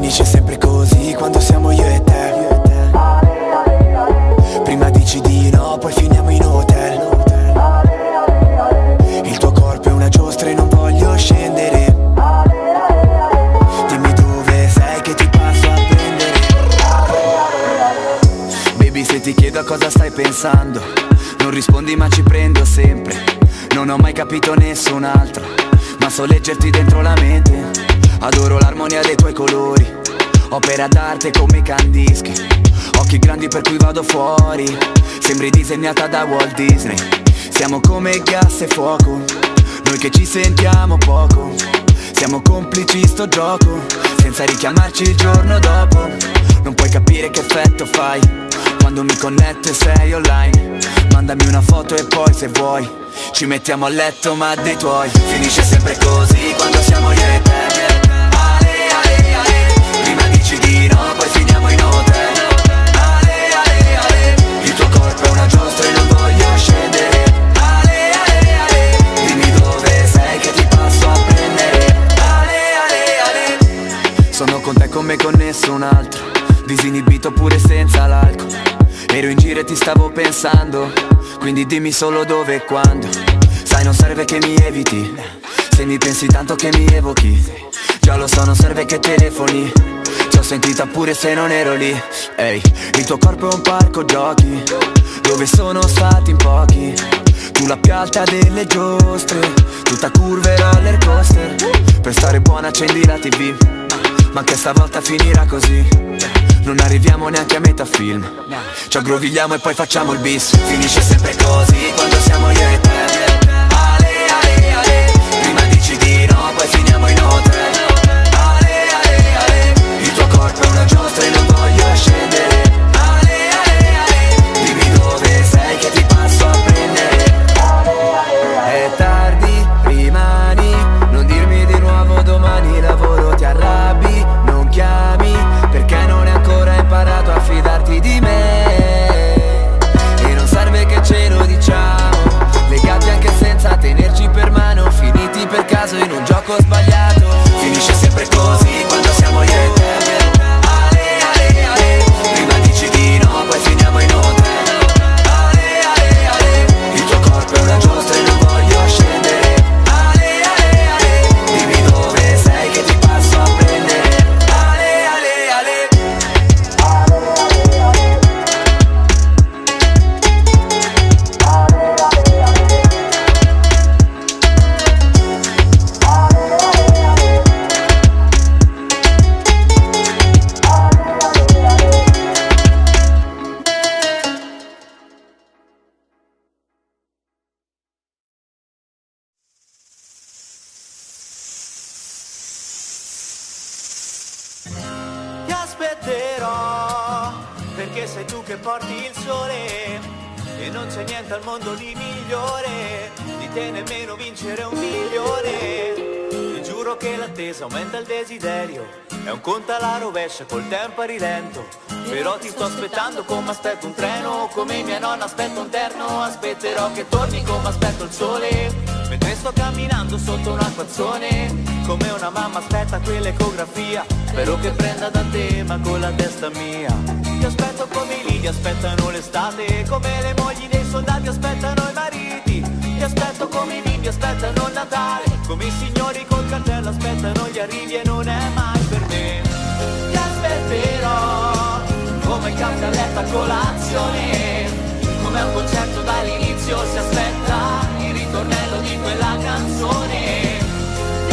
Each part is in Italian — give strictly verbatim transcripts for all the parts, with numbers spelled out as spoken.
Finisce sempre così quando siamo io e te. Prima dici di no, poi finiamo in hotel. Il tuo corpo è una giostra e non voglio scendere. Dimmi dove sei che ti passo a prendere. Baby, se ti chiedo a cosa stai pensando, non rispondi ma ci prendo sempre. Non ho mai capito nessun altro, ma so leggerti dentro la mente. Adoro l'armonia dei tuoi colori, opera d'arte come Kandinsky. Occhi grandi per cui vado fuori, sembri disegnata da Walt Disney. Siamo come gas e fuoco, noi che ci sentiamo poco. Siamo complici sto gioco, senza richiamarci il giorno dopo. Non puoi capire che effetto fai quando mi connetto e sei online. Mandami una foto e poi se vuoi ci mettiamo a letto ma dei tuoi. Finisce sempre così quando siamo io e te. Prima dici di no, poi finiamo in hotel. Ale, ale, ale. Il tuo corpo è una giostra e non voglio scendere. Ale, ale, ale. Dimmi dove sei che ti passo a prendere. Ale, ale, ale. Sono con te come con nessun altro, disinibito pure senza l'alcol. Ero in giro e ti stavo pensando, quindi dimmi solo dove e quando. Sai, non serve che mi eviti, se mi pensi tanto che mi evochi. Già lo so, non serve che telefoni, ti ho sentita pure se non ero lì. Ehi, il tuo corpo è un parco giochi, dove sono stati in pochi. Tu la più alta delle giostre, tutta curve roller coaster. Per stare buona accendi la tv, ma anche stavolta finirà così. Non arriviamo neanche a metà film, ci aggrovigliamo e poi facciamo il bis. Finisce sempre così quando siamo io e te. Ale, ale, ale. Prima dici di no, poi finiamo in hotel. Corpo è una giostra e non voglio scendere. Ale, ale, ale. Dimmi dove sei che ti passo a prendere. È tardi, rimani, non dirmi di nuovo domani lavoro, ti arrabbi, non chiami, perché non hai ancora imparato a fidarti di me. E non serve che ce lo diciamo, legati anche senza tenerci per mano, finiti per caso in un gioco sbagliato. Finisce sempre così quando siamo io e te. Perché sei tu che porti il sole e non c'è niente al mondo di migliore di te, nemmeno vincere un milione. Ti giuro che l'attesa aumenta il desiderio, è un conto alla rovescia col tempo a rilento. Però ti sto aspettando come aspetto un treno, come mia nonna aspetta un terno. Aspetterò che torni come aspetto il sole, mentre sto camminando sotto un acquazzone. Come una mamma aspetta quell'ecografia, spero che prenda da te ma con la testa mia. Ti aspetto come i lidi aspettano l'estate, come le mogli dei soldati aspettano i mariti. Ti aspetto come i bimbi aspettano il Natale, come i signori col cartello aspettano gli arrivi e non è mai per me. Ti aspetterò come cambia a letto a colazione, come un concerto dall'inizio si aspetta il ritornello di quella canzone. Ti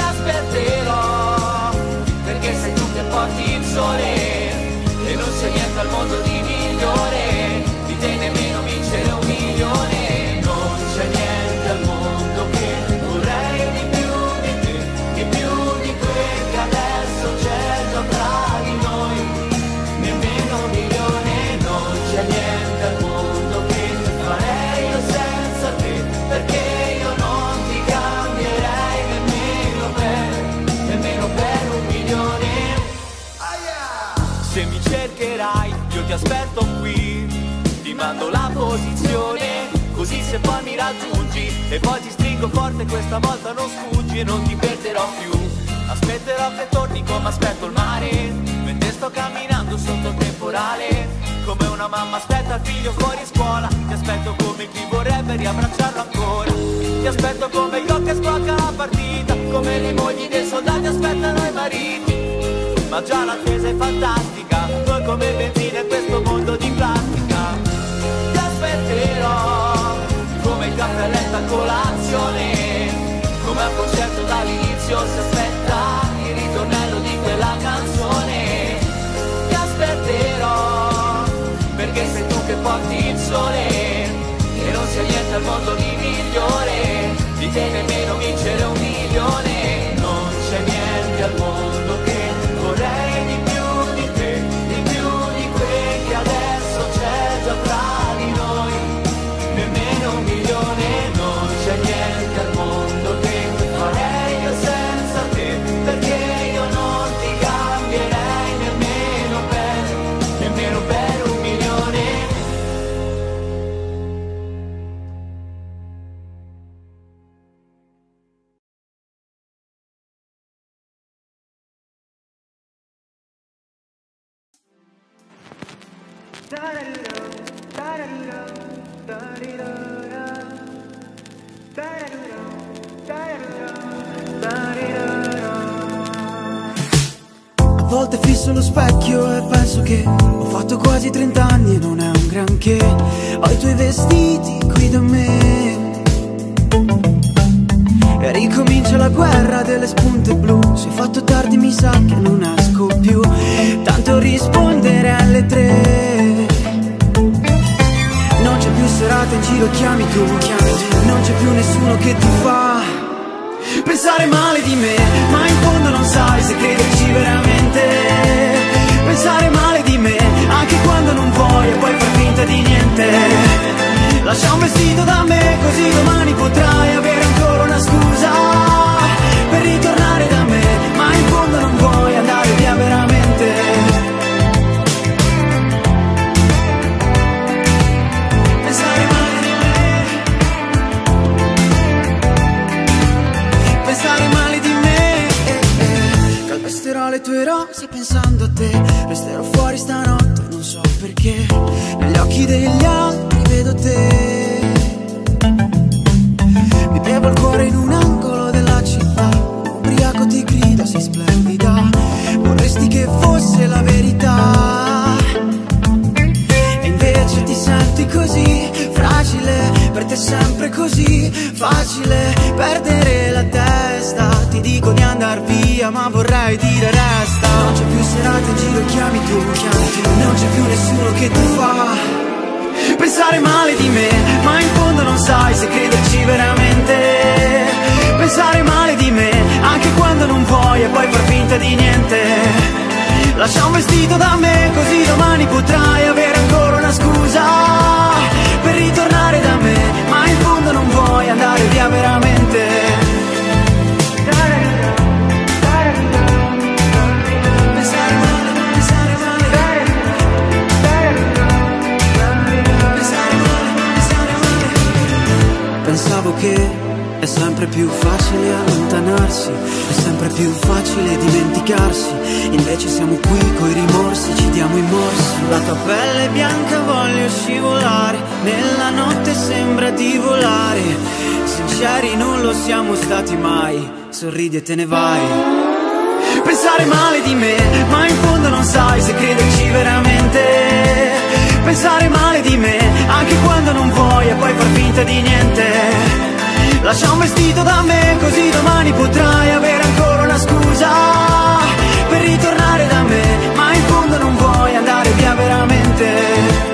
aspetterò perché sei tu che porti il sole e non c'è niente al mondo di migliore di te, nemmeno vincere un milione. Non c'è niente al mondo che vorrei di più di te, di più di quel che adesso c'è già tra di noi, nemmeno un milione. Non c'è niente al mondo che farei io senza te, perché io non ti cambierei nemmeno per, nemmeno per un milione. Se mi cercherai io ti aspetto qui, ti mando la posizione, così se poi mi raggiungi e poi ti stringo forte questa volta non sfuggi e non ti perderò più. Aspetterò che torni come aspetto il mare, mentre sto camminando sotto il temporale. Come una mamma aspetta il figlio fuori scuola, ti aspetto come chi vorrebbe riabbracciarlo ancora. Ti aspetto come gli occhi sblocca la partita, come le mogli dei soldati aspettano i mariti. Ma già l'attesa è fantastica, noi come benzina in questo mondo di plastica. Ti aspetterò come il caffè a letto a colazione, come al concerto dall'inizio si aspetta il ritornello di quella canzone. Ti aspetterò perché sei tu che porti il sole, e non c'è niente al mondo di migliore di te, nemmeno vincere un milione. Non c'è niente al mondo che vorrei di più di te, di più di quel che adesso c'è già tra di noi, nemmeno un milione. Non c'è niente al mondo che farei io senza te, perché io non ti cambierei nemmeno per, nemmeno per un milione. A volte fisso lo specchio e penso che ho fatto quasi trent'anni e non è un granché. Ho i tuoi vestiti qui da me e ricomincia la guerra delle spunte blu. Se ho fatto tardi mi sa che non esco più, tanto rispondere alle tre. Non c'è più serata in giro, chiami tu, chiami tu. Non c'è più nessuno che ti fa pensare male di me, ma in fondo non sai se crederci veramente. Pensare male di me anche quando non vuoi e poi far finta di niente. Lascia un vestito da me così domani potrai avere ancora una scusa per ritornare da me, ma in fondo non vuoi andare via veramente. Calpesterò le tue rose pensando a te, resterò fuori stanotte non so perché, negli occhi degli altri vedo te. Mi bevo il cuore in un angolo della città, ubriaco ti grida sei splendida, vorresti che fosse la verità, e invece ti senti così fragile, per te è sempre così facile perdere la testa. Ti dico di andar via ma vorrei dire resta. Non c'è più serata in giro, chiami tu, chiami tu. Non c'è più nessuno che ti fa pensare male di me, ma in fondo non sai se crederci veramente. Pensare male di me anche quando non vuoi e poi far finta di niente. Lascia un vestito da me così domani potrai avere ancora una scusa per ritornare da me, ma in fondo non vuoi andare via veramente. Pensavo che è sempre più facile allontanarsi, è sempre più facile dimenticarsi, invece siamo qui coi rimorsi, ci diamo i morsi. La tua pelle è bianca, voglio scivolare, nella notte sembra di volare, sinceri non lo siamo stati mai, sorridi e te ne vai. Pensare male di me, ma in fondo non sai se crederci veramente. Pensare male di me anche quando non vuoi e poi far finta di niente. Lascia un vestito da me così domani potrai avere ancora una scusa per ritornare da me, ma in fondo non vuoi andare via veramente.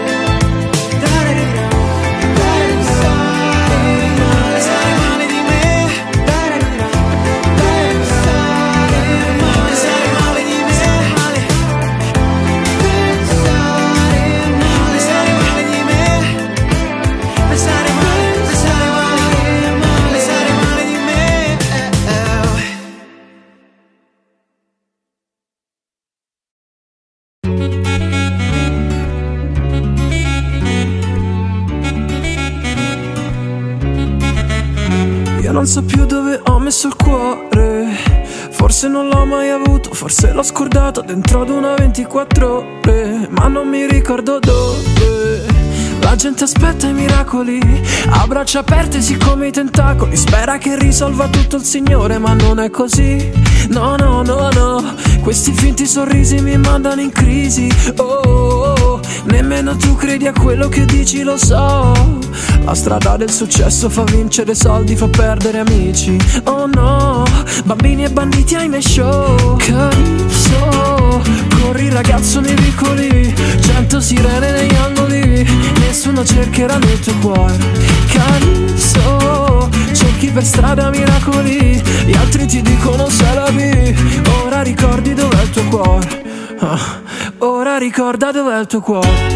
Non so più dove ho messo il cuore, Forse non l'ho mai avuto, forse l'ho scordato dentro ad una ventiquattro ore, ma non mi ricordo dove. La gente aspetta i miracoli, a braccia aperte siccome i tentacoli. Spera che risolva tutto il Signore, ma non è così. No, no, no, no. Questi finti sorrisi mi mandano in crisi. Oh, oh, oh. Nemmeno tu credi a quello che dici, lo so. La strada del successo fa vincere soldi, fa perdere amici. Oh no, bambini e banditi ai miei show. Calypso, corri ragazzo nei vicoli, cento sirene negli angoli, nessuno cercherà nel tuo cuore. Calypso, cerchi per strada miracoli, gli altri ti dicono sei la B. Ora ricordi dov'è il tuo cuore. Ah, ora ricorda dov'è il tuo cuore.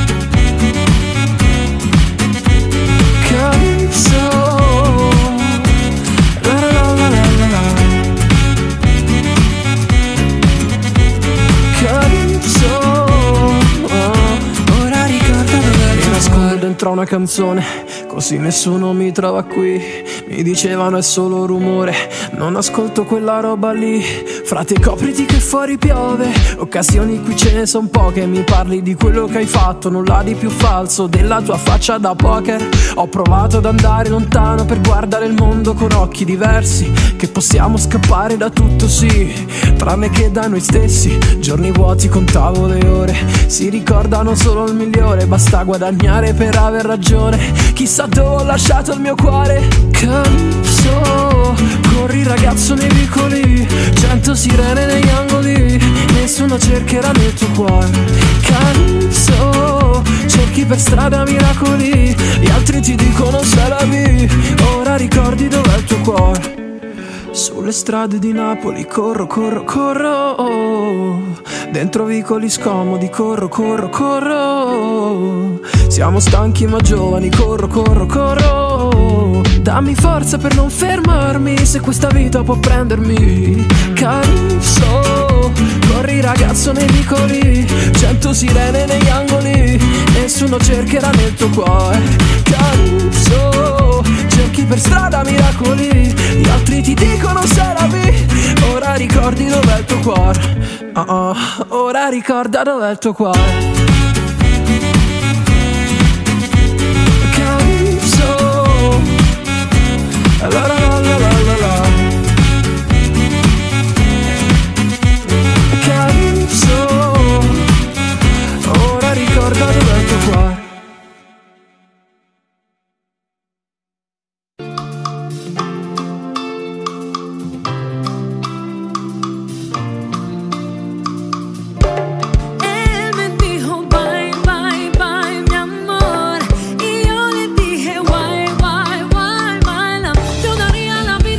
Calypso, la la la la la la. Calypso, oh, ora ricorda dov'è il tuo cuore. Mi nascondo dentro una canzone, così nessuno mi trova qui. Mi dicevano è solo rumore, non ascolto quella roba lì. Frate copriti che fuori piove, occasioni qui ce ne son poche. Mi parli di quello che hai fatto, nulla di più falso della tua faccia da poker. Ho provato ad andare lontano per guardare il mondo con occhi diversi, che possiamo scappare da tutto sì, tranne che da noi stessi. Giorni vuoti contavo le ore, si ricordano solo il migliore. Basta guadagnare per aver ragione, chissà dove ho lasciato il mio cuore. Calypso, corri ragazzo nei vicoli, cento sirene negli angoli, nessuno cercherà nel tuo cuore. Calypso, cerchi per strada miracoli, gli altri ti dicono sei la B. Ora ricordi dov'è il tuo cuore. Sulle strade di Napoli corro, corro, corro, dentro vicoli scomodi corro, corro, corro. Siamo stanchi ma giovani, corro, corro, corro. Dammi forza per non fermarmi, se questa vita può prendermi. Calypso, corri ragazzo nei vicoli, cento sirene negli angoli, nessuno cercherà nel tuo cuore. Calypso, cerchi per strada miracoli, gli altri ti dicono sei la B. Ora ricordi dov'è il tuo cuore. Oh oh, ora ricorda dov'è il tuo cuore. Calypso, la la la la la la la. Calypso, ora ricorda dov'è il tuo cuore. La vida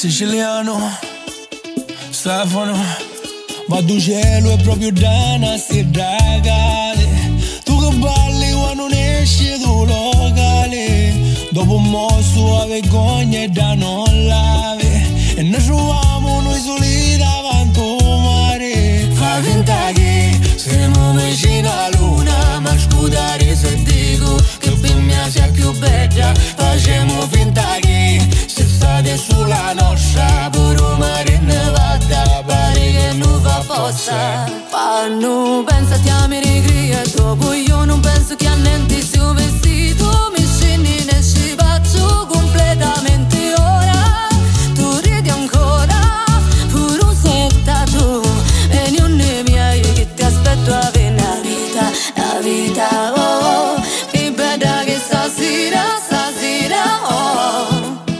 siciliano, Stefano, ma tu cielo è proprio dana sti ragazzi. Tu che balli quando non esci tu locale, dopo un mosso a vergogna e da non lave, e noi troviamo noi soli davanti al mare. Fa finta che siamo vicini alla luna, ma scudare se dico che per me sia più bella. Facciamo finta che se state sulla nostra, pure mare ne vada, pare che non fa forza. Panno, pensati a me rigria, dopo io non penso che a niente sia un vestito. Mi scendi ne ci faccio completamente ora. Tu ridi ancora, pure un setta tu, e non ne miei che ti aspetto a avere una vita, la vita, oh, che bella che stasera, stasera, oh.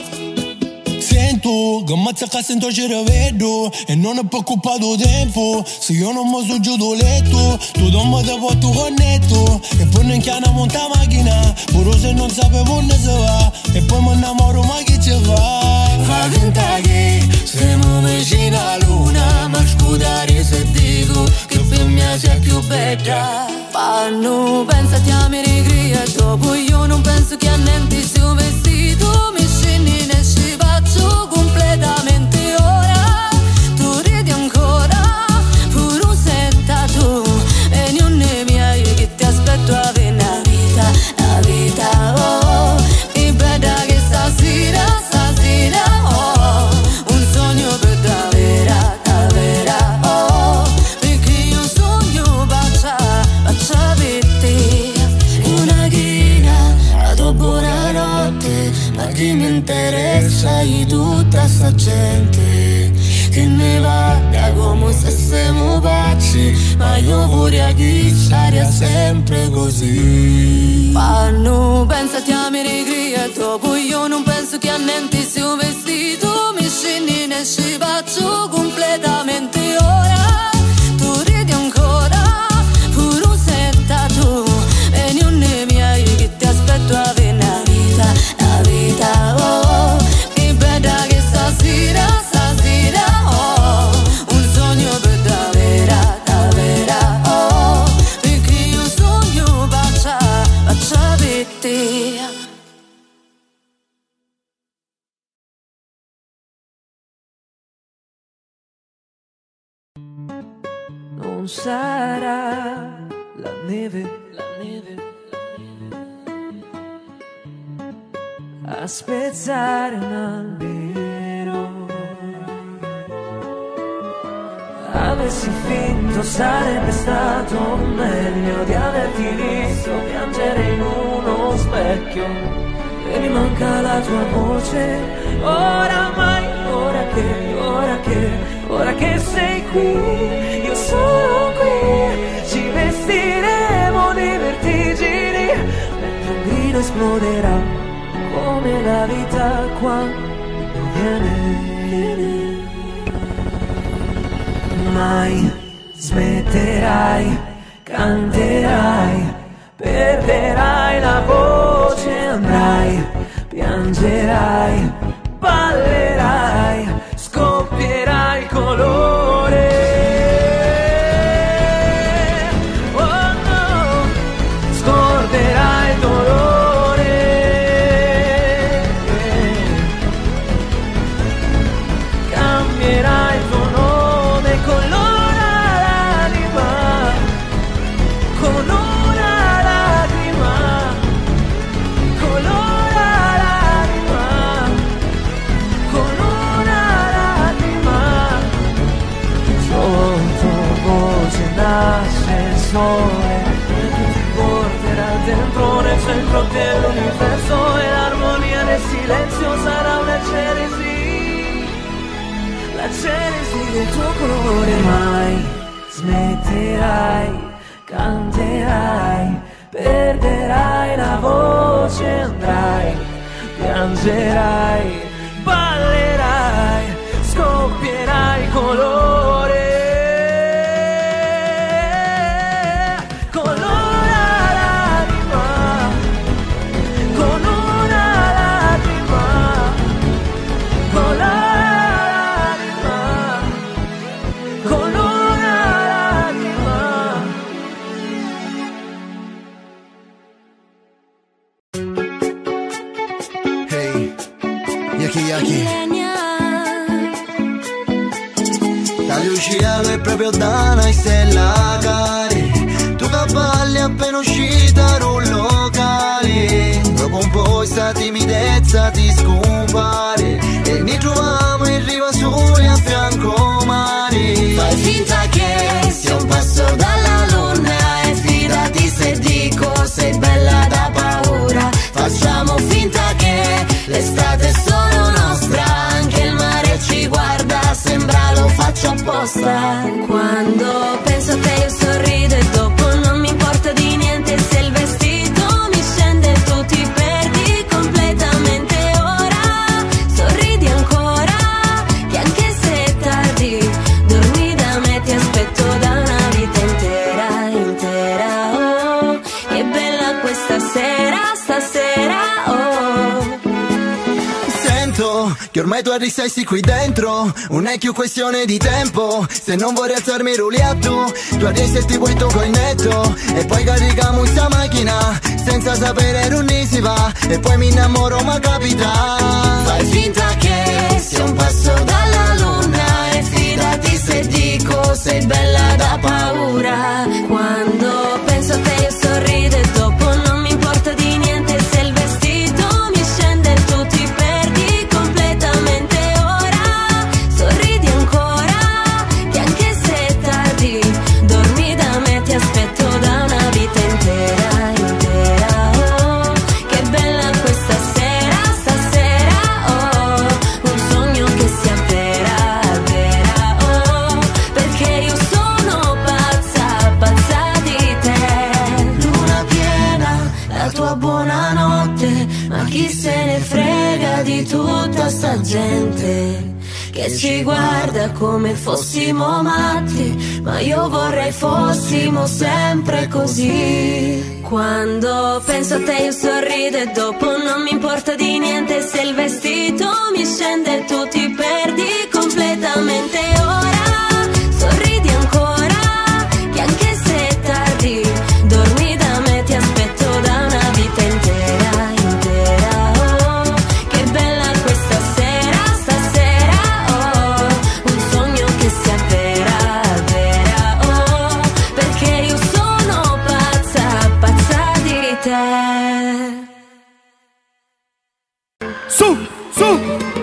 Sento che ammazza che sento ci rivedo, e non è preoccupato tempo, se io non mi sono giù do letto, tu non mi ti porto connetto, e poi non chiama monta macchina, pure se non sapevo dove si va, e poi mi innamoro ma che ci fa? Fa finta che siamo vicini alla luna, ma scudare se dico che per me sia più bella. Panno, pensati a me rigria, dopo io non penso che a niente sia un vestito. Mi scendi ne ci faccio completamente ora. Tu ridi ancora, pure un setta tu, e non ne miei che ti aspetto a avere una vita, la vita, oh, che bella che stasera, stasera, oh, un sogno per davvero, davvero, oh, perché io sogno bacia, bacia per te. Una china, la tua buonanotte, ma chi mi interessa di tutta sta gente che ne vaga come se siamo pazzi, ma io vorrei che sia sempre così. Panno, pensati a me rigria, dopo io non penso che a niente sia un vestito. Mi scendi ne ci faccio completamente ora. Tu ridi ancora, pure un setta tu, e non ne miei che ti aspetto a avere una vita, la vita, oh, che bella che stasera, stasera, oh, un sogno per davvero, davvero, oh, perché io sogno bacia, bacia per te. Non sarà la neve, la neve, a spezzare un albero. Avessi finto sarebbe stato meglio di averti visto piangere in uno specchio, e mi manca la tua voce. Oramai, ora che, ora che, ora che sei qui, io sono qui, ci vestiremo di vertigini, mentre un grido esploderà come la vita quando viene. Mai smetterai, canterai, perderai la voce, andrai, piangerai, ballerai, scoppierai il colore. Oh no, scorderai il dolore. Cambierai il tuo nome con l'ora l'anima, con una lacrima, con l'ora l'anima, con una lacrima. Sottovoce nasce il sole che ti porterà dentro nel centro dell'universo, e l'armonia del silenzio sarà una genesi, la genesi del tuo colore. Mai smetterai, canterai, perderai la voce, andrai, piangerai, ballerai, scoppierai il colore. Con una lacrima, con una lacrima, con la La Luciano è proprio da una stella care. Tu cavalli appena uscita da un locale. Dopo un po' sta timidezza ti scompare e ne troviamo in riva soli a fianco mare. Fai finta che sia un passo dalla luna e fidati se dico sei bella da paura. Facciamo finta che l'estate è solo nostra, anche il mare ci guarda, sembra lo faccio apposta. Quando penso a te io sorrido e dopo non mi importa di niente se il vestito mi scende e tu ti perdi completamente. Ora sorridi ancora, che anche se è tardi dormi da me, ti aspetto da una vita intera, intera. Oh, che bella questa sera, stasera, oh. Sento che ormai tu arristai qui dentro, non è più questione di tempo. Se non vuoi alzarmi ruliato, tu adesso ti vuoi tocco il netto. E poi carichiamo sta macchina, senza sapere non si va. E poi mi innamoro ma capita. Fai finta che sia un passo dalla luna e fidati se dico sei bella da paura. Quando penso a te io sorrido e dopo non mi importa di niente se il vestito mi scende e tu ti perdi completamente. Ora sorridi ancora, che anche se è tardi dormi da me, ti aspetto da una vita intera, intera. Oh, che bella questa sera, stasera, oh, un sogno che si avvera, avvera, oh, perché io sono pazza, pazza di te. Luna piena, la tua buonanotte, ma chi se ne frega di tutta sta gente che ci guarda come fossimo matti, ma io vorrei fossimo sempre così. Quando penso a te io sorrido e dopo non mi importa di niente se il vestito mi scende e tu ti perdi completamente. Ora sorridi ancora, che anche se è tardi dormi da me, ti aspetto da una vita intera, intera. Oh, che bella questa sera, stasera, oh, un sogno che si avvera, avvera, oh, perché io sono pazza, pazza di te. Su, su!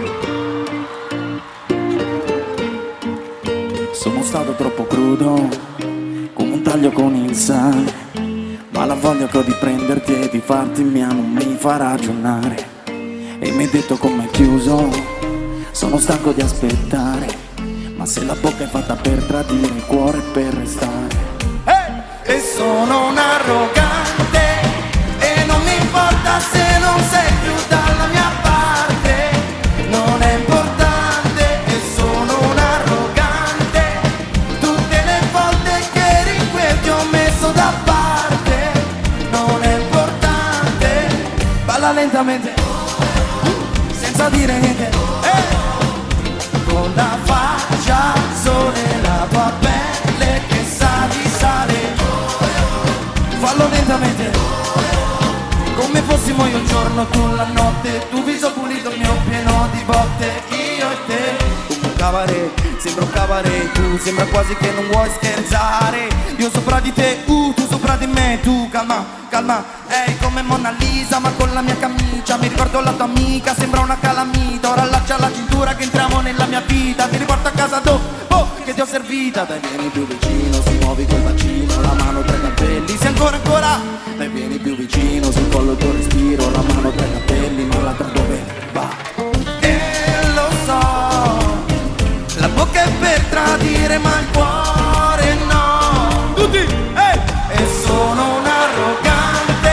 Sono stato troppo crudo, come un taglio con il sale, ma la voglia che ho di prenderti e di farti mia non mi fa ragionare. E mi hai detto com'è chiuso, sono stanco di aspettare, ma se la bocca è fatta per tradire, il cuore è per restare. E sono un arrogante e non mi importa se non sei più dalla mia parte, non è importante. E sono un arrogante, tutte le volte che eri qui ti ho messo da parte, non è importante. Balla lentamente, senza dire niente, eh. Con la faccia sole, la tua pelle che sa di sale. Fallo lentamente, come fossimo io il giorno, tu la notte, tu viso pulito, il mio pieno di botte, io e te. Come un cabaret, sembra un cabaret, tu sembra quasi che non vuoi scherzare. Io sopra di te, uh, tu sopra di me, tu calma, calma, ehi come Mona Lisa ma con la mia camicia. Mi ricordo la tua amica, sembra una calamita, ora allaccia la cintura che entriamo nella mia vita. Ti riporto a casa dopo che ti ho servita, dai vieni più vicino, si muovi col bacino, la mano tra i capelli, se ancora ancora, dai vieni più vicino, sul collo il tuo respiro, la mano tra i capelli, ma l'altra dove va? E lo so, la bocca è per tradire ma il cuore no. Tutti, ehi! E sono un arrogante,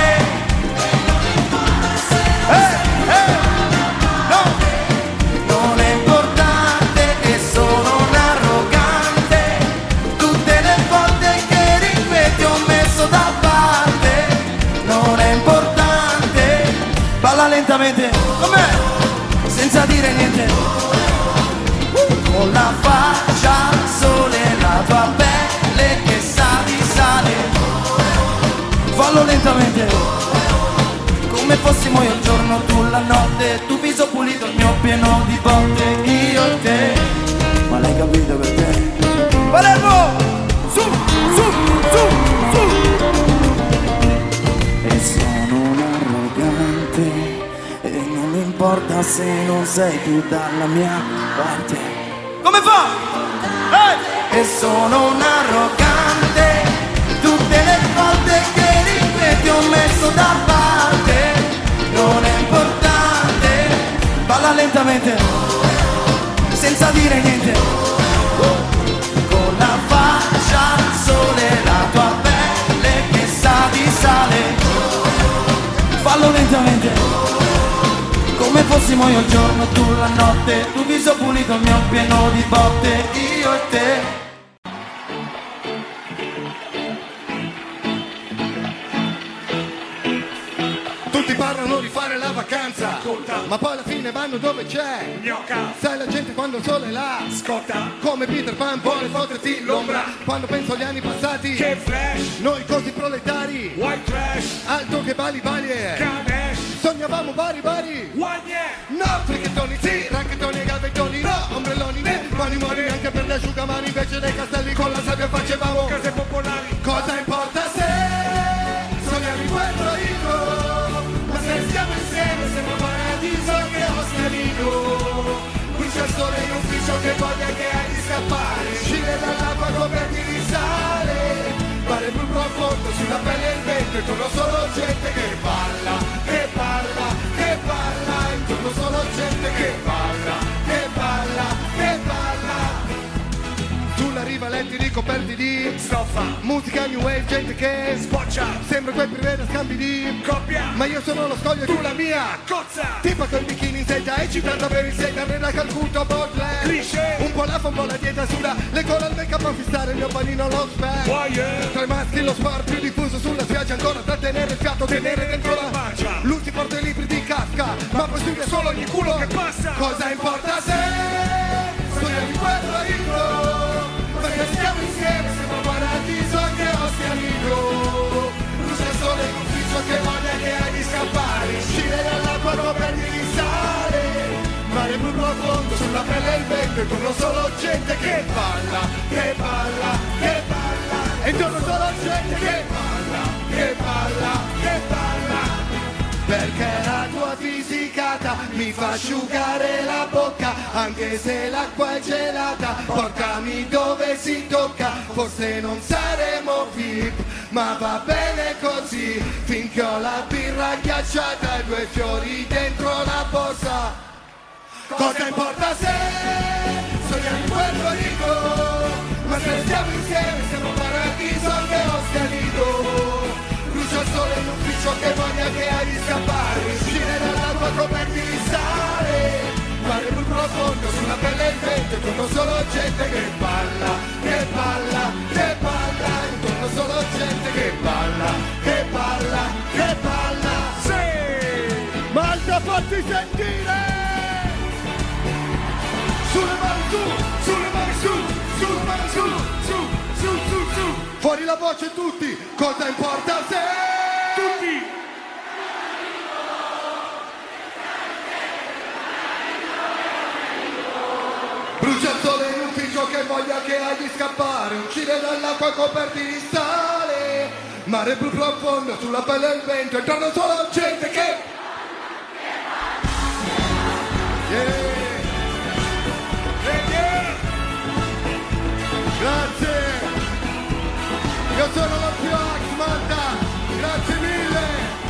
ehi, ehi, no, non è importante. E sono un arrogante, tutte le volte che eri qui ti ho messo da parte, non è importante. Balla lentamente, com'è? Senza dire niente, con la faccia sole, la tua pelle che sa di sale. Fallo lentamente, come fossimo io il giorno, tu la notte, tu viso pulito, il mio pieno di botte, io e te. Ma l'hai capito perché? se non sei più dalla mia parte. Come fa? Hey! E sono un arrogante, tutte le volte che ripeti ho messo da parte. Non è importante, balla lentamente, senza dire niente, con la faccia al sole, la tua pelle che sa di sale. Fallo lentamente, come fossimo io il giorno, tu la notte, tu viso pulito, il mio pieno di botte, io e te. Tutti parlano di fare la vacanza, Scotta. Ma poi alla fine vanno dove c'è Gnocca. Sai la gente quando il sole là scotta, come Peter Pan vuole fotterti l'ombra. Quando penso agli anni passati, che flash, noi così proletari, white trash, alto che bali bali e Ganesh. Sognavamo vari vari, one yeah. No, fricchettoni sì, racchettoni e gavettoni no, ombrelloni né, mani mani anche per le asciugamani. Invece dei castelli con la sabbia facevamo case popolari. Cosa importa se sogniamo in quel proibito? Se stiamo insieme siamo paradiso che ostellino. Qui c'è il sole in ufficio che voglia che hai di scappare, uscire dall'acqua coperti di sale, mare più profondo sulla pelle e il vento, intorno solo gente che balla, che balla, che balla, intorno solo gente che balla, che balla, che balla. Sulla riva letti ricoperti di stoffa, musica new wave, gente che sboccia, sembra quel privede scambi di coppia, ma io sono lo scoglio e tu la mia cozza, tipo col bikini in seggia e citata per il sega nella Calcutta Baudelaire, cliché, un po' la fa un po' la dieta suda, le cola al make up a fissare il mio panino lo spec, tra i maschi lo sport più diffuso sulla spiaggia, ancora trattenere il fiato, tenere dentro la pancia, lui ti porta i libri di Kafka, ma poi studia solo ogni culo che passa. Cosa importa se sogniamo in quel proibito? Perché stiamo insieme, siamo paradiso anche ostianico. Luce il sole in ufficio che voglia che hai di scappare, uscire dall'acqua coperti di sale, mare più profondo sulla pelle e il vento, intorno solo gente che balla, che balla, che balla, e intorno solo gente che balla, che balla, che balla. Perché la tua fisicata mi fa asciugare la bocca, anche se l'acqua è gelata, portami dove si tocca. Forse non saremo V I P, ma va bene così, finché ho la birra ghiacciata e due fiori dentro la borsa. Cosa importa se sogniamo in Puerto Rico? Ma se stiamo insieme siamo paradiso anche ostianico. Luce al sole in ufficio che voglia che hai di scappare, uscire dall'acqua coperti di sale, mare più profondo sulla pelle e il vento, intorno solo gente che balla, che balla, che balla, intorno solo gente che balla, che balla, che balla. Sì! Malta, fatti sentire! Sulle mani su, sulle mani su, sulle mani su, su, su, su, su. Fuori la voce tutti, cosa importa se tutti. Brucia il sole in ufficio che voglia che hai di scappare, uscire dall'acqua coperti di sale, mare blu profondo sulla pelle e il vento, intorno solo gente che yeah. Grazie, io sono lo zio Ax Malta, grazie mille.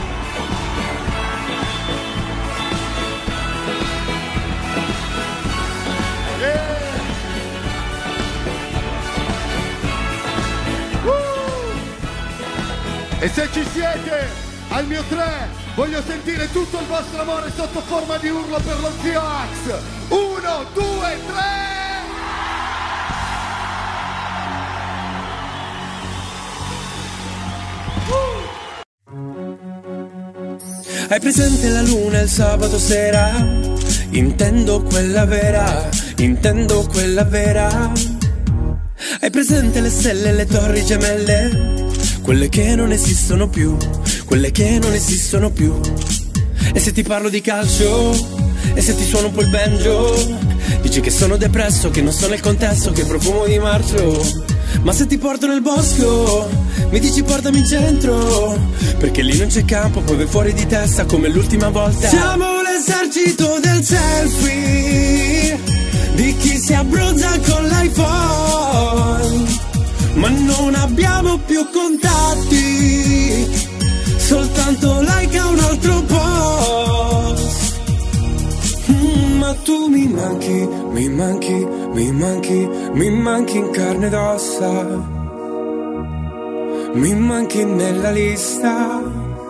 Yeah. Uh. E se ci siete al mio tre, voglio sentire tutto il vostro amore sotto forma di urlo per lo zio Ax. Uno, due, tre. Hai presente la luna il sabato sera? Intendo quella vera, intendo quella vera. Hai presente le stelle e le torri gemelle? Quelle che non esistono più, quelle che non esistono più. E se ti parlo di calcio? E se ti suono un po' il banjo? Dici che sono depresso, che non so nel contesto, che profumo di marcio. Ma se ti porto nel bosco, mi dici portami in centro, perché lì non c'è campo, poi vai fuori di testa come l'ultima volta. Siamo le l'esercito del selfie di chi si abbronza con l'iPhone, ma non abbiamo più contatti, soltanto like a un altro post. Mm, ma tu mi manchi, mi manchi, mi manchi, mi manchi in carne ed ossa, mi manchi nella lista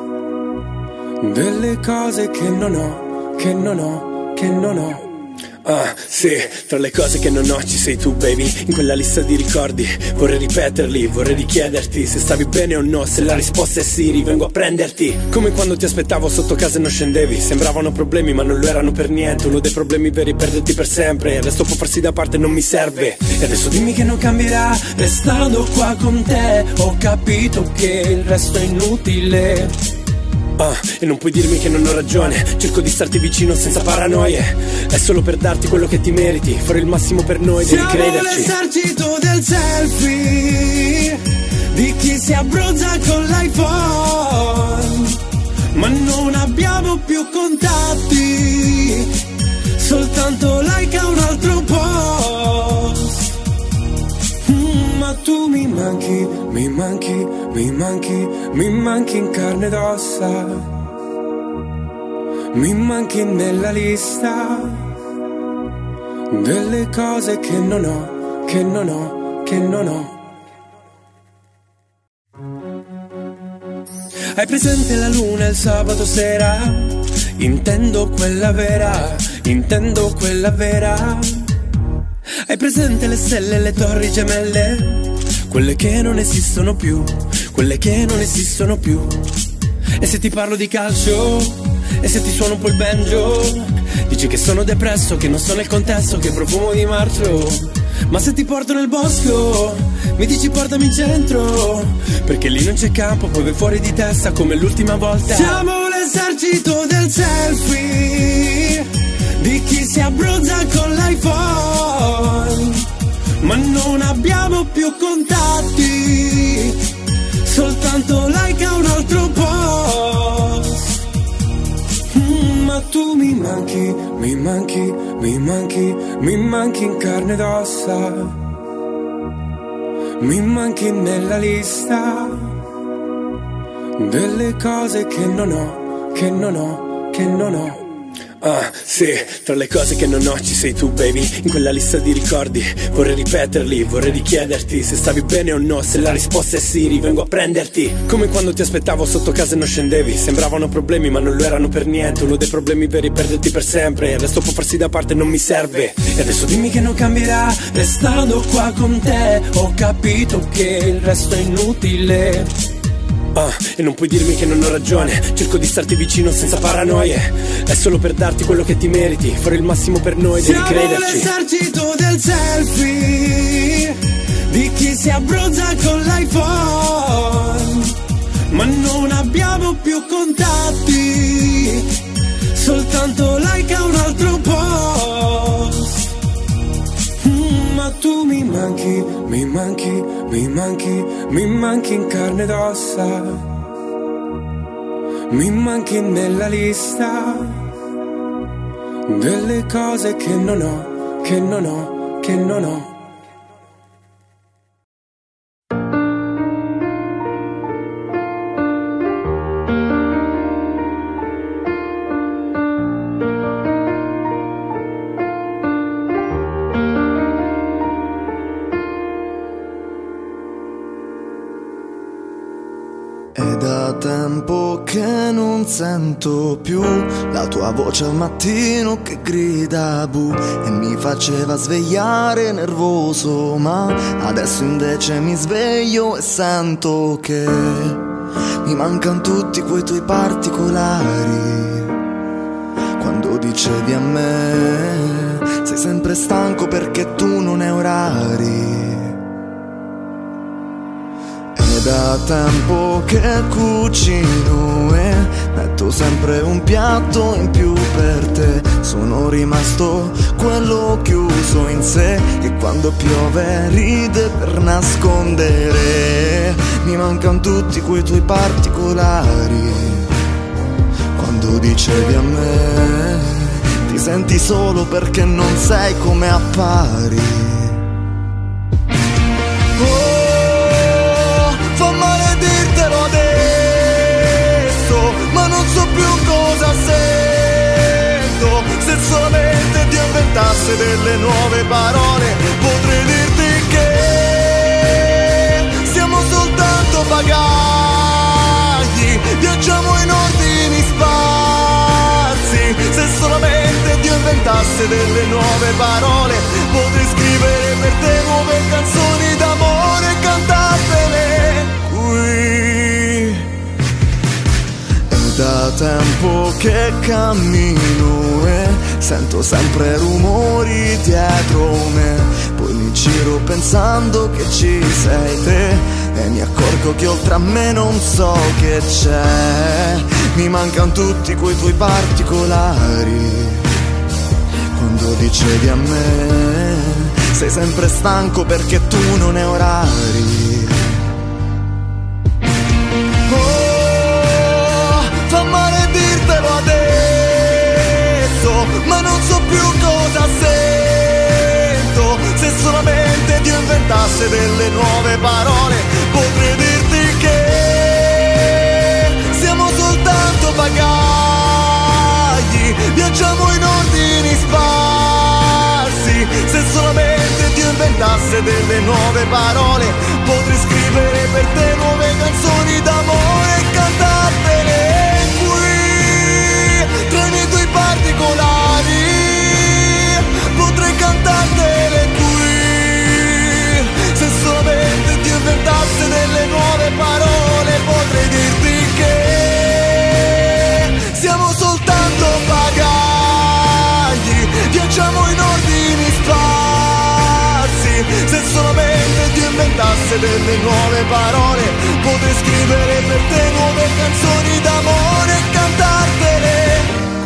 delle cose che non ho, che non ho, che non ho. Ah, sì, tra le cose che non ho ci sei tu, baby. In quella lista di ricordi vorrei ripeterli, vorrei richiederti se stavi bene o no. Se la risposta è sì, rivengo a prenderti. Come quando ti aspettavo sotto casa e non scendevi. Sembravano problemi ma non lo erano per niente. Uno dei problemi veri è perderti per sempre. Il resto può farsi da parte, non mi serve. E adesso dimmi che non cambierà restando qua con te. Ho capito che il resto è inutile. Ah, e non puoi dirmi che non ho ragione. Cerco di starti vicino senza paranoie. È solo per darti quello che ti meriti. Farò il massimo per noi, devi crederci. Siamo l'esercito del selfie di chi si abbronza con l'iPhone, ma non abbiamo più contatti, soltanto like a un altro post. Mm, ma tu mi manchi, mi manchi, mi manchi, mi manchi in carne ed ossa, mi manchi nella lista delle cose che non ho, che non ho, che non ho. Hai presente la luna il sabato sera? Intendo quella vera, intendo quella vera. Hai presente le stelle e le torri gemelle? Quelle che non esistono più, quelle che non esistono più. E se ti parlo di calcio, e se ti suono un po' il banjo, dici che sono depresso, che non so nel contesto, che profumo di marcio. Ma se ti porto nel bosco, mi dici portami in centro, perché lì non c'è campo, poi vai fuori di testa come l'ultima volta. Siamo l'esercito del selfie di chi si abbronza con l'iPhone, ma non abbiamo più contatti, soltanto like a un altro post. Mm, ma tu mi manchi, mi manchi, mi manchi, mi manchi in carne ed ossa, mi manchi nella lista delle cose che non ho, che non ho, che non ho. Ah, sì, tra le cose che non ho ci sei tu, baby. In quella lista di ricordi vorrei ripeterli, vorrei richiederti se stavi bene o no. Se la risposta è sì, rivengo a prenderti. Come quando ti aspettavo sotto casa e non scendevi. Sembravano problemi ma non lo erano per niente. Uno dei problemi veri è perderti per sempre. Il resto può farsi da parte, non mi serve. E adesso dimmi che non cambierà restando qua con te. Ho capito che il resto è inutile. Ah, e non puoi dirmi che non ho ragione. Cerco di starti vicino senza paranoie. È solo per darti quello che ti meriti. Farò il massimo per noi, devi crederci. Siamo l'esercito del selfie di chi si abbronza con l'iPhone, ma non abbiamo più contatti, soltanto like a un altro post. Mm, ma tu mi manchi, mi manchi, mi manchi, mi manchi in carne ed ossa, mi manchi nella lista delle cose che non ho, che non ho, che non ho. È da tempo che non sento più la tua voce al mattino che grida bu e mi faceva svegliare nervoso, ma adesso invece mi sveglio e sento che mi mancano tutti quei tuoi particolari. Quando dicevi a me sei sempre stanco perché tu non hai orari. Da tempo che cucino e metto sempre un piatto in più per te. Sono rimasto quello chiuso in sé che quando piove ride per nascondere. Mi mancano tutti quei tuoi particolari. Quando dicevi a me, ti senti solo perché non sei come appari. Oh, fa male dirtelo adesso, ma non so più cosa sento. Se solamente Dio inventasse delle nuove parole, potrei dirti che siamo soltanto bagagli, viaggiamo in ordini sparsi. Se solamente Dio inventasse delle nuove parole, potrei scrivere per te nuove canzoni d'amore e cantartele qui. È da tempo che cammino e sento sempre rumori dietro me, poi mi giro pensando che ci sei te e mi accorgo che oltre a me non so che c'è. Mi mancano tutti quei tuoi particolari. Quando dicevi a me, sei sempre stanco perché tu non hai orari. Oh, fa male dirtelo adesso, ma non so più cosa sento. Se solamente Dio inventasse delle nuove parole, potrei dirti che siamo soltanto bagagli, viaggiamo in ordini sparsi. Se solamente Dio inventasse delle nuove parole, potrei scrivere per te nuove canzoni d'amore e cantartele qui. Tra i miei tuoi particolari, potrei cantartele qui. Se solamente Dio inventasse delle nuove parole, potrei dirti che siamo soltanto bagagli, viaggiamo in ordini sparsi. Se solamente Dio inventasse delle nuove parole, potrei scrivere per te nuove canzoni d'amore e cantartele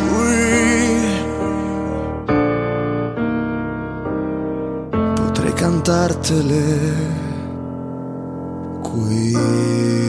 qui. Potrei cantartele qui.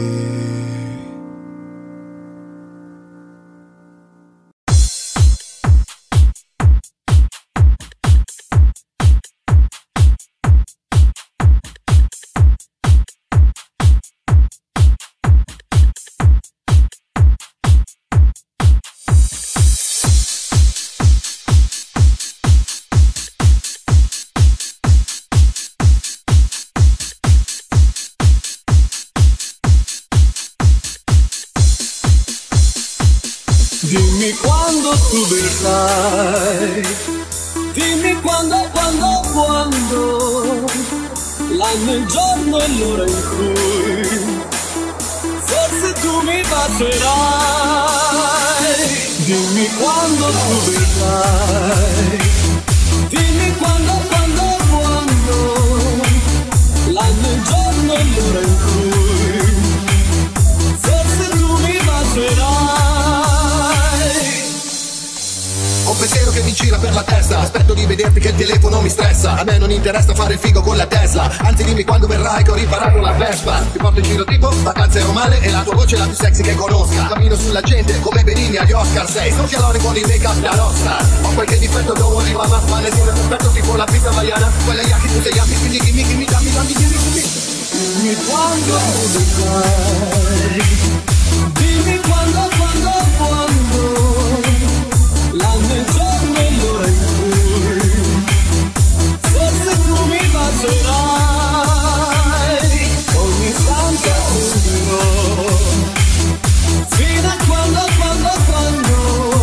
Dimmi quando tu verrai, dimmi quando, quando, quando, l'anno, il giorno e l'ora in cui forse tu mi bacerai. Dimmi quando tu verrai, dimmi quando, quando, quando, l'anno, il giorno e l'ora in cui forse tu mi bacerai. Ho un pensiero che mi gira per la testa, aspetto di vederti che il telefono mi stressa. A me non interessa fare il figo con la Tesla, anzi dimmi quando verrai che ho riparato la Vespa. Ti porto in giro tipo vacanze romane e la tua voce è la più sexy che conosca. Cammino sulla gente come Benigni agli Oscar. Sei socchialone con il make up da rockstar. Ho qualche difetto, don't worry mama, ma nessuno è perfetto tipo la pizza hawaiana. Quella yaki, tu sei yaki, quindi dimmi, dimmi, dammi, dammi, dimmi, dimmi. Dimmi quando verrai, dimmi quando, quando, quando, l'anno, il giorno e l'ora in cui forse tu mi bacerai. Ogni istante uno, fino a quando, quando, quando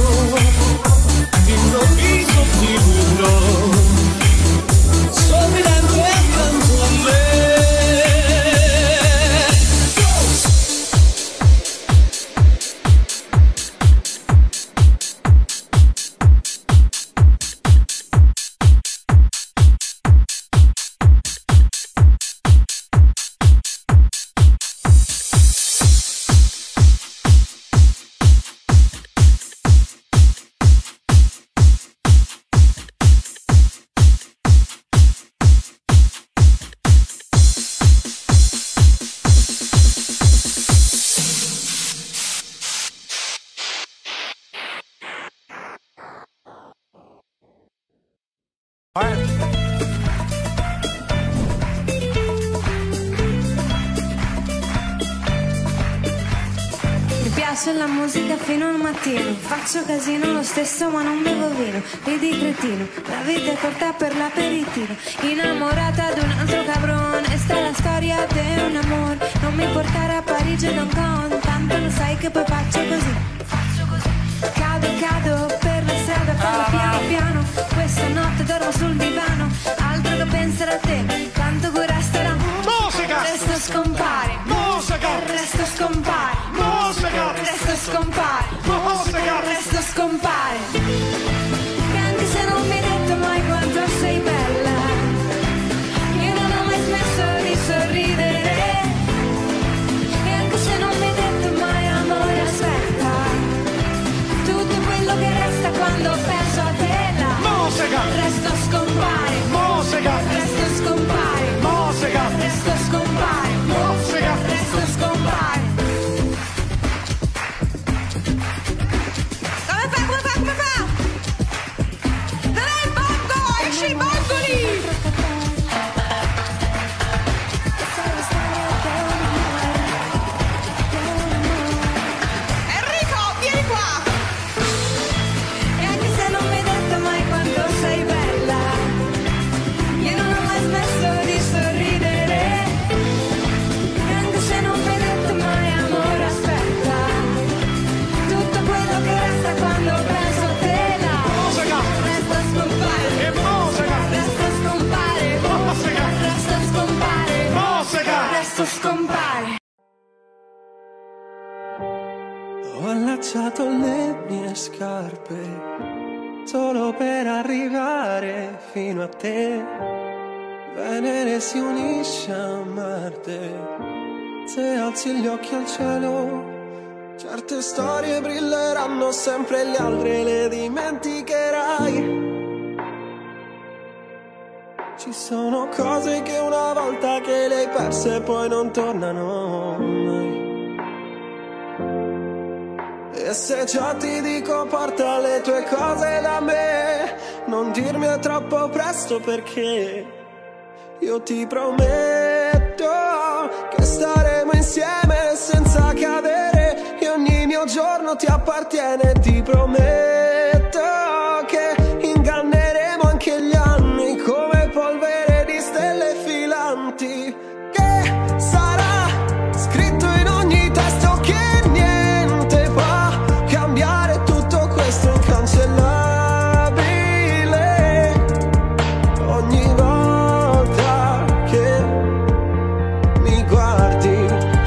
d'improvviso ti vedrò sorridente accanto a me. piace la musica fino al mattino. Faccio casino lo stesso ma non bevo vino. Ridi cretino, la vita è corta per l'aperitivo. Innamorata di un altro cabrone, sta è la storia di un amore. Non mi portare a Parigi e Hong Kong, tanto lo sai che poi faccio così. Cado, cado per la strada, parlo piano piano. Questa notte dormo sul divano, altro che pensare a te, quanto cura starà. Musica! Il resto scompare. Musica! Il resto scompare. Musica! Il resto scompare. Musica! Il resto scompare. E anche se non mi hai detto mai quanto sei bella, io non ho mai smesso di sorridere. E anche se non mi hai detto mai amore aspetta, tutto quello che resta quando penso a te là. Musica! Il resto scompare. Musica! Il resto scompare. Musica! Il resto scompare. Musica! Il resto scompare. Come fa, come fa, come fa? Dai il bongo, esci i bongoli! Enrico, vieni qua! E anche se non mi hai detto mai quanto sei bella, io non ho mai smesso di sorridere. E anche se non mi hai detto mai amore aspetta, tutto quello che resta quando penso a te là. Musica! Resta scompare. E musica! Resta scompare. Musica! Resta scompare. Musica! Resta scompare. Ho allacciato le mie scarpe solo per arrivare fino a te. Venere si unisce a Marte se alzi gli occhi al cielo. Certe storie brilleranno sempre, le altre le dimenticherai. Ci sono cose che una volta che le hai perse poi non tornano mai. E se già ti dico porta le tue cose da me, non dirmi è troppo presto perché io ti prometto che staremo insieme senza cadere, e ogni mio giorno ti appartiene. Ti prometto che inganneremo anche gli anni come polvere di stelle filanti, che sarà scritto in ogni testo che niente può cambiare tutto questo incancellabile. Ogni volta che mi guardi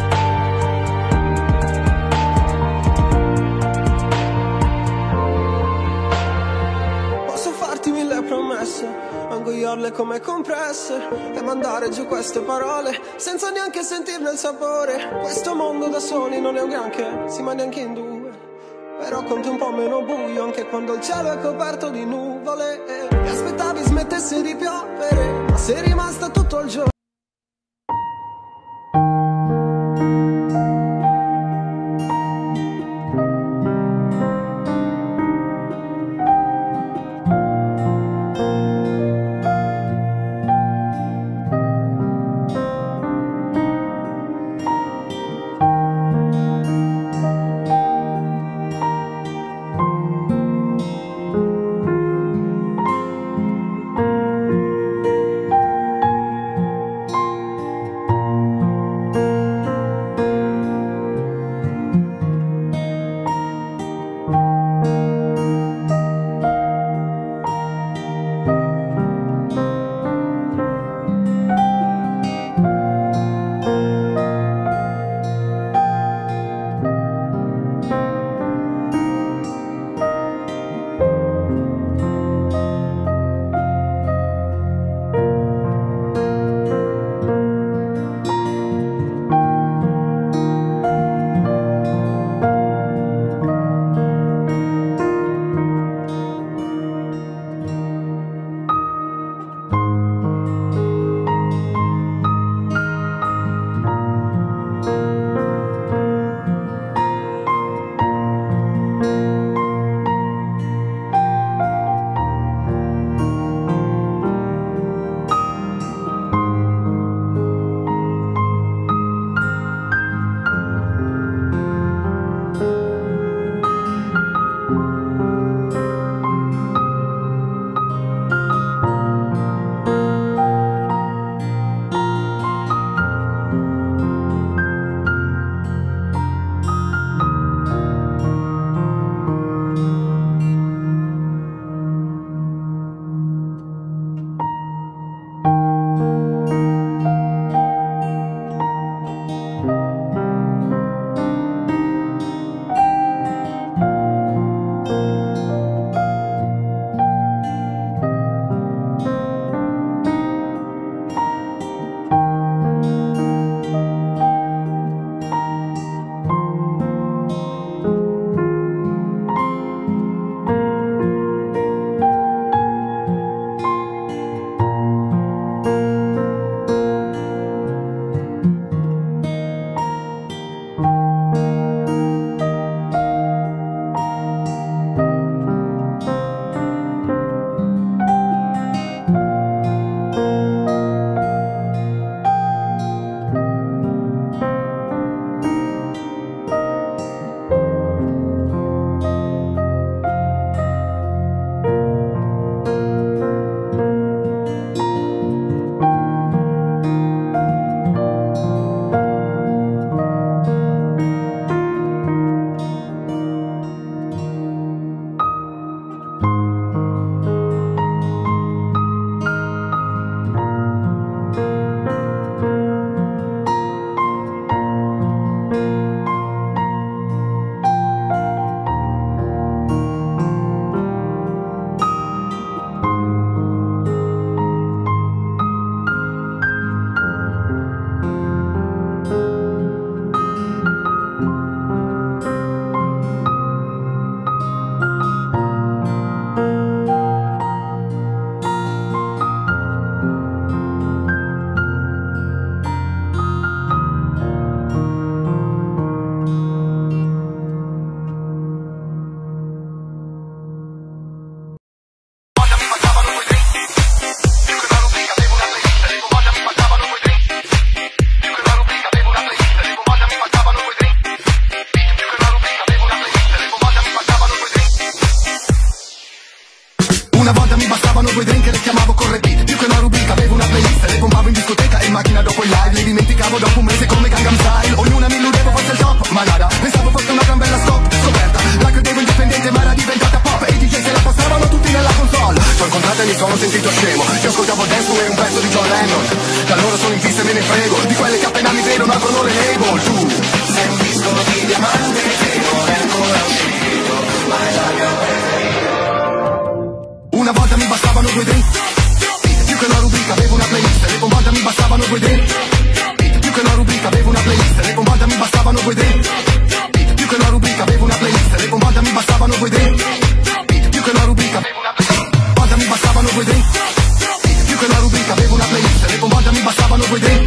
posso farti mille promesse, ingoiarle come compresse e mandare giù queste parole senza neanche sentirne il sapore. Questo mondo da soli non è un granché, si mangia anche in due, però conti un po' meno buio anche quando il cielo è coperto di nuvole. E aspettavi smettesse di piovere, ma sei rimasta tutto il giorno. dopo il live li dimenticavo dopo un mese come Gangnam Style. Ognuna mi illudevo fosse il top, ma nada, pensavo fosse una gran bella stop scoperta. La credevo indipendente ma era diventata pop e i D J se la passavano tutti nella console. Ci ho incontrato e mi sono sentito scemo. Io ascoltavo Dance e un pezzo di John Lennon. Da loro sono in fissa e me ne frego di quelle che appena mi vedono aprono le label. Tu sei un disco di diamante che non è ancora uscito, ma è già mio preferito. Una volta mi bastavano due drink, più che una rubrica avevo una playlist. Le una volta mi bastavano due drink, più che una rubrica avevo una playlist. Le una volta mi bastavano due drink, più che una rubrica avevo una playlist. Le una volta mi bastavano due drink, più che una rubrica avevo una playlist. Una volta mi bastavano due drink, più che una rubrica avevo una playlist. Le una volta mi bastavano due drink,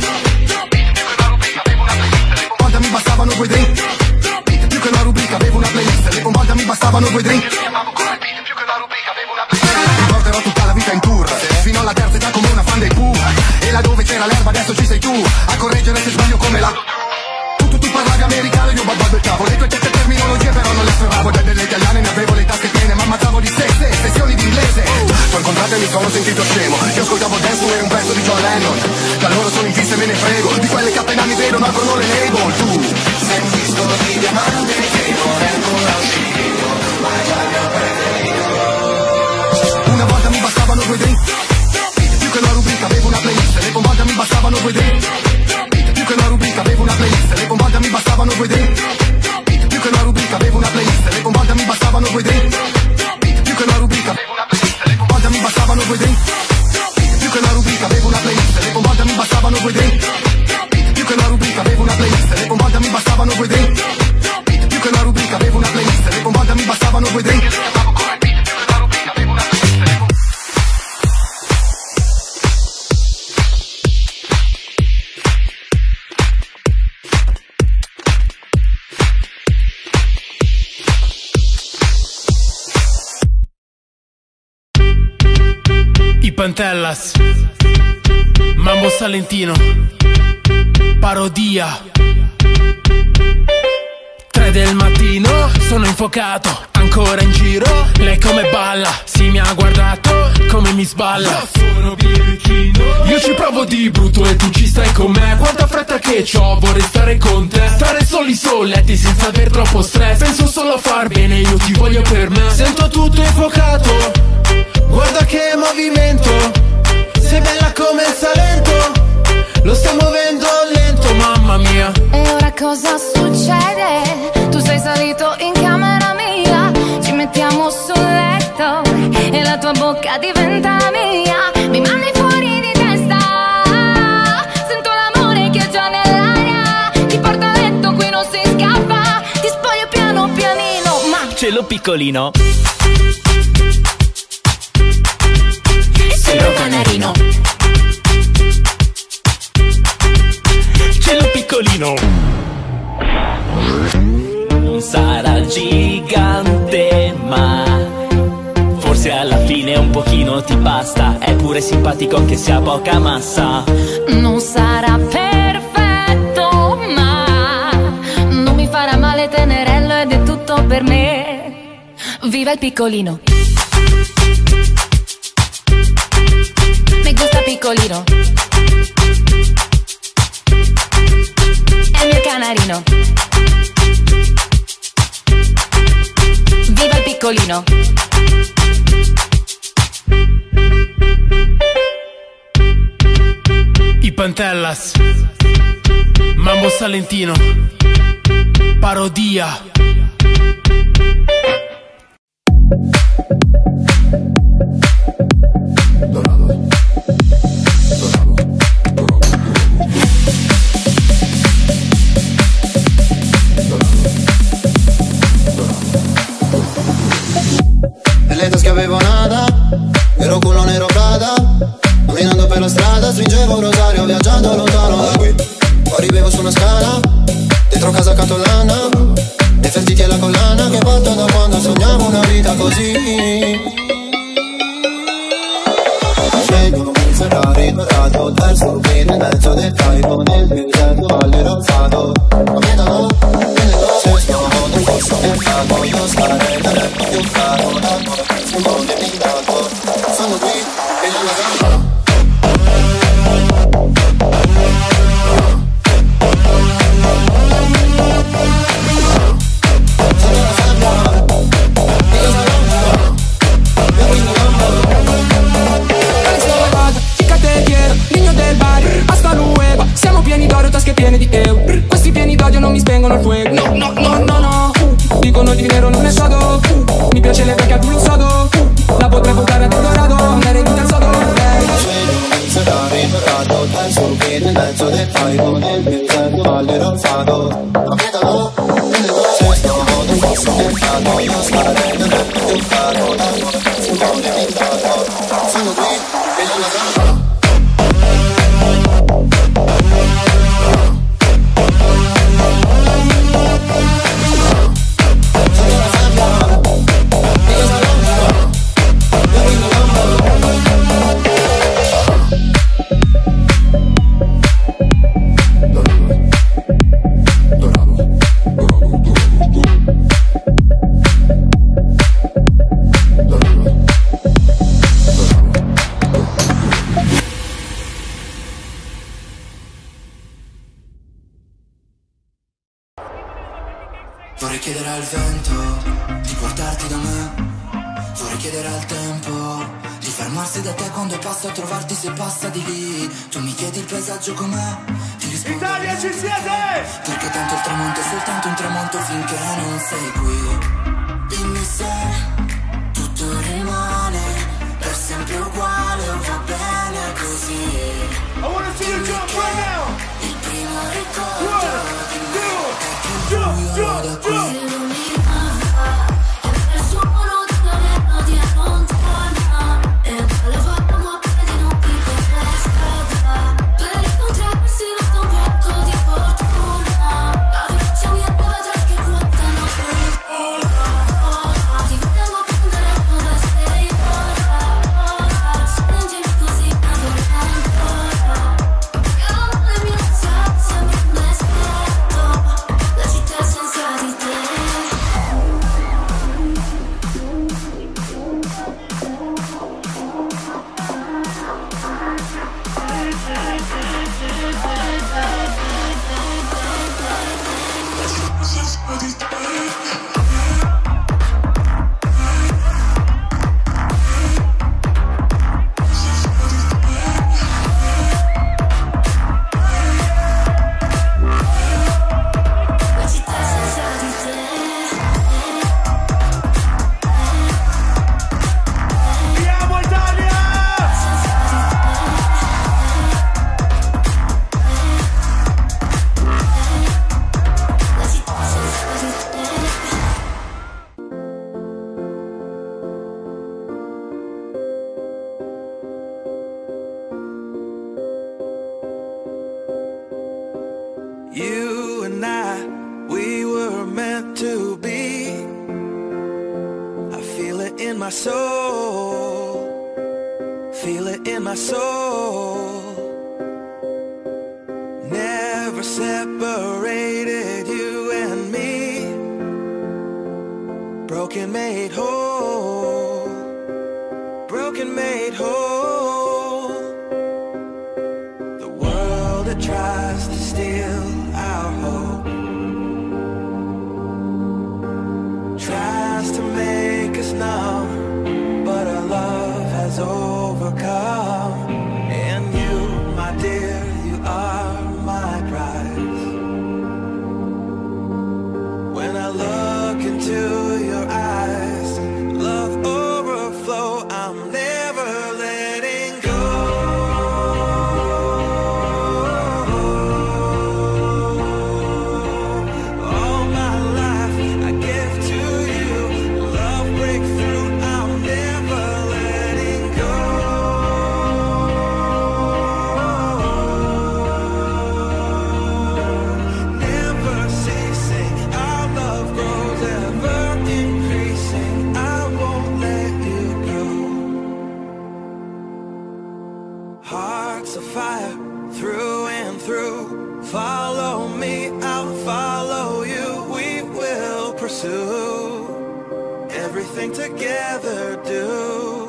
volta mi bastavano due drink, più che una rubrica avevo una playlist. Le una volta mi bastavano due drink, più che una rubrica avevo una playlist. Mi porterò tutta la vita in tour, fino alla terza età come una fan dei Pooh. E là dove c'era l'erba adesso ci sei tu, a correggere se sbaglio come la... Tu, tu, tu parlavi americano e io balbettavo le tue tette terminologie però non le afferravo. Da delle italiane ne avevo le tasche piene, ma ammazzavo di stesse sessioni di inglese. Ti ho incontrato e mi sono sentito scemo. Io ascoltavo Dance e un pezzo di John Lennon. Da loro sono in fissa e me ne frego di quelle che appena mi vedono aprono le label. Tu sei un disco di diamante che non è ancora uscito, ma è già il mio preferito. Una volta mi bastavano due drink, più che una rubrica avevo una playlist. Le una volta mi bastavano due drink, più che una rubrica avevo una playlist. Le una volta mi bastavano due drink, più che una rubrica avevo una playlist. Le una volta mi bastavano due drink, più che una rubrica avevo una playlist. Le una volta mi bastavano due drink, più che una rubrica avevo una playlist. Le una volta mi bastavano due drink, più che una rubrica avevo una playlist. Le una volta mi bastavano due drink, più che una rubrica avevo una playlist. Le una volta mi bastavano due drink. I Pantellas, Mambo Salentino, parodia. Tre del mattino, sono infuocato, ancora in giro. Lei come balla, si mi ha guardato, come mi sballa. Sono birichino, io ci provo di brutto e tu ci stai con me. Quanta fretta che c'ho, vorrei stare con te. Stare soli soletti senza aver troppo stress. Penso solo a far bene, io ti voglio per me. Sento tutto infuocato, guarda che movimento, sei bella come il Salento, lo stai muovendo lento, mamma mia. E ora cosa succede? Tu sei salito in camera mia, ci mettiamo sul letto e la tua bocca diventa mia. Mi mandi fuori di testa, sento l'amore che è già nell'aria. Ti porto a letto, qui non si scappa, ti spoglio piano pianino, ma cielo piccolino, cielo canarino, cielo piccolino. Non sarà gigante, ma forse alla fine un pochino ti basta. È pure simpatico anche se ha poca massa. non sarà perfetto, ma non mi farà male tenerello ed è tutto per me. Viva il piccolino, me gusta piccolino, è il mio canarino. Viva il piccolino. I Pantellas, Mambo Salentino, parodia. Nelle tasche avevo nada, ero culo nero Prada, camminando per la strada stringevo un rosario viaggiando lontano da qui. Poi vivevo su una scala, dentro casa catolana, nei vestiti e la collana che porto da quando sognavo una vita così. Scelgo un Ferrari dorato, dal surfing nel mezzo del Taibo, nel deserto all'erofato. Ma vedo, se scopo non fosse nel campo, io starei da letto di un carro, dal fumo sono qui e non la gamba. piene di euro. Questi pieni d'odio non mi spengono il fuoco. No, no, no, no, no. Dicono di nero non è sodo. Mi piace le vecchie al culo sodo. La potrei portare ad Eldorado, andare in al sodo. Ricordato, penso che nel mezzo del traigo nel mio riservo all'eronzato. Capitano, nelle cose sto modo fosse mercato. Io starei nel rap del caro. Da nuove pezzi un po' diventato. Sono qui, e non la gamba. Vorrei chiedere al vento di portarti da me. Vorrei chiedere al tempo di fermarsi da te quando passo a trovarti, se passa di lì. Tu mi chiedi il paesaggio com'è, ti rispondo Italia ci siete! Perché tanto il tramonto è soltanto un tramonto finché non sei qui. Dimmi se tutto rimane per sempre uguale o va bene così. I wanna see you jump right now. Il primo ricordo di me è più buio da qui. You and I, we were meant to be. I feel it in my soul, feel it in my soul. Never separated, you and me. Broken made whole, broken made whole. The world that tries to steal our hope tries to make us numb, but our love has overcome. And you, my dear, you are my prize. When I look into your eyes, love overflow, I'm never letting go. Hearts of fire through and through. Follow me, I'll follow you. We will pursue everything together, do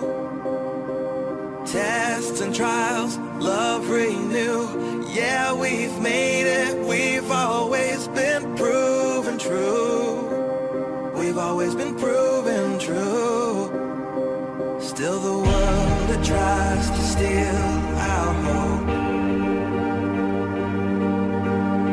tests and trials, love renew. Yeah, we've made it, we've always been proven true. We've always been proven true. Still the world that tries to steal our hope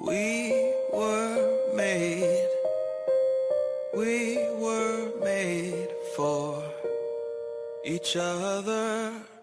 We were made, we were made for each other.